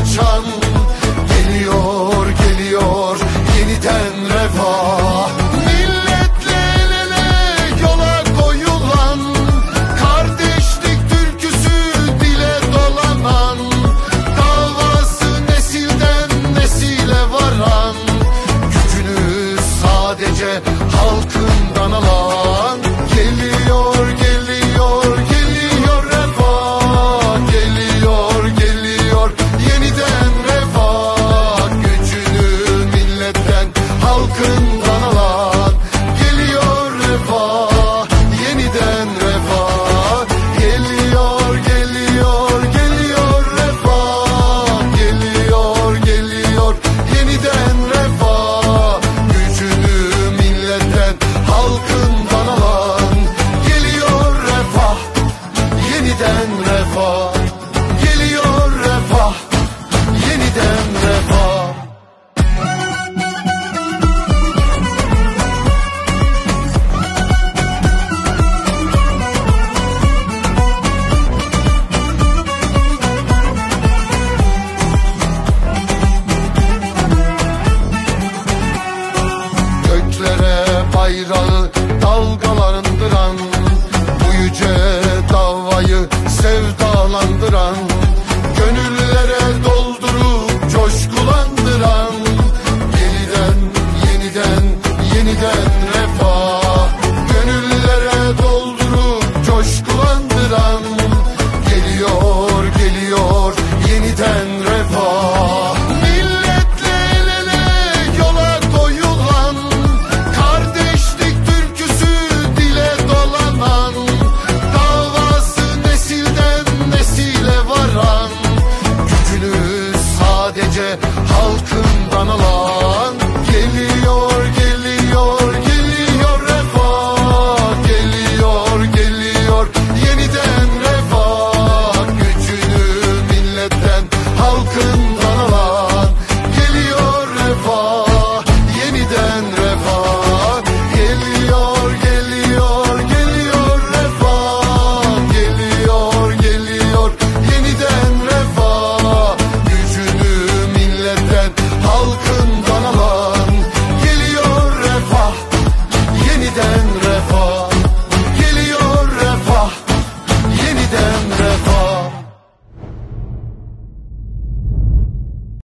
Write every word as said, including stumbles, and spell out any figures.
açan. Geliyor geliyor yeniden refah. Milletle el ele yola koyulan, kardeşlik türküsü dile dolanan, davası nesilden nesile varan, gücünü sadece halkından alan. Geliyor geliyor geliyor refah, geliyor geliyor yeniden refah, gücünü milletten halkından alan. Geliyor refah, yeniden refah, geliyor geliyor geliyor refah, geliyor geliyor yeniden refah, gücünü milletten halkından alan. Geliyor refah, yeniden refah, geliyor refah, yeniden refah. Göklere bayrağı dalgalandıran, bu yüce davayı sevdalandıran, gönüllere doldurup coşkulandıran. Yeniden yeniden yeniden refah, gönüllere doldurup coşkulandıran. Geliyor geliyor yeniden refah. Milletle el ele yola koyulan, kardeşlik türküsü dile dolanan, davası nesilden nesile varan, gücünü sadece halkından alan.